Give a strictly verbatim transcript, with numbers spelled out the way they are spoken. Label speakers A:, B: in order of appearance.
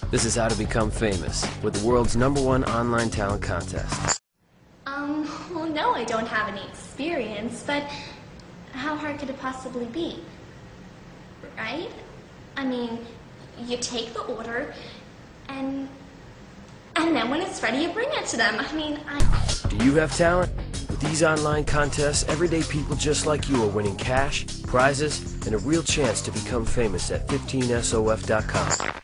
A: This is how to become famous with the world's number one online talent contest.
B: Um, well, no, I don't have any experience, but how hard could it possibly be? Right? I mean, you take the order, and and then when it's ready, you bring it to them. I mean, I...
A: Do you have talent? With these online contests, everyday people just like you are winning cash, prizes, and a real chance to become famous at fifteen S O F dot com.